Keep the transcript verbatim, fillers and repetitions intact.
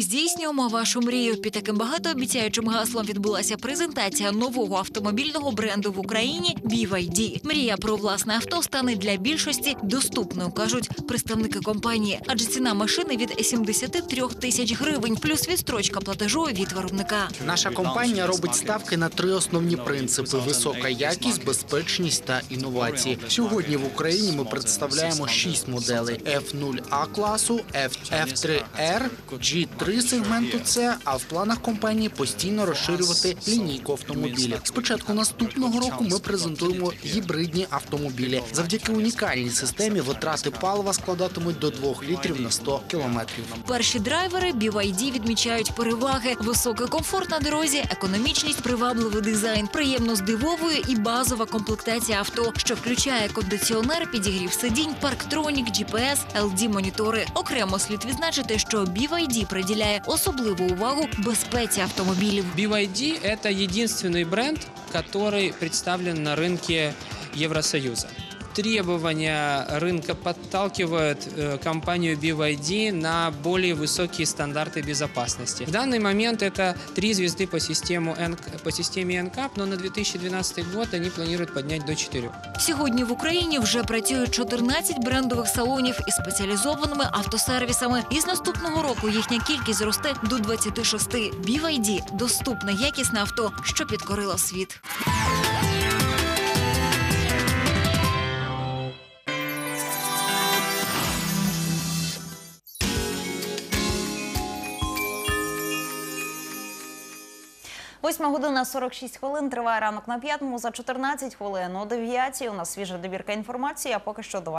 Ми здійснюємо вашу мрію. Під таким багатообіцяючим гаслом відбулася презентація нового автомобільного бренду в Україні бі вай ді. Мрія про власне авто стане для більшості доступною, кажуть представники компанії. Адже ціна машини від сімдесят три тисяч гривень, плюс відстрочка платежу від виробника. Наша компанія робить ставки на три основні принципи – висока якість, безпечність та інновації. Сьогодні в Україні ми представляємо шість моделей – еф нуль а класу, еф три ер, джі три сегменту С, а в планах компанії постійно розширювати лінійку автомобілів. З початку наступного року ми презентуємо гібридні автомобілі. Завдяки унікальній системі витрати палива складатимуть до двох літрів на сто кілометрів. Перші драйвери бі вай ді відмічають переваги: високий комфорт на дорозі, економічність, привабливий дизайн, приємно здивовує і базова комплектація авто, що включає кондиціонер, підігрів сидінь, парктронік, джі пі ес, ел ді монітори. Окремо слід відзначити, що бі вай ді приділяє особливу увагу безпеці автомобілів. бі вай ді – это единственный бренд, который представлен на рынке Евросоюза. Требования рынка подталкивают компанию бі вай ди на более высокие стандарты безопасности. В данный момент это три звезды по, систему, по системе ен кап, но на дві тисячі дванадцятий год они планируют поднять до чотирьох. Сьогодні в Україні вже працюють чотирнадцять брендових салонів із спеціалізованими автосервісами. І з наступного року їхня кількість зросте до двадцяти шести. бі вай ді – доступне, якісне авто, що підкорило світ. Восьма година сорок шість хвилин, триває ранок на п'ятому. За чотирнадцять хвилин о дев'ятій у нас свіжа добірка інформації, а поки що до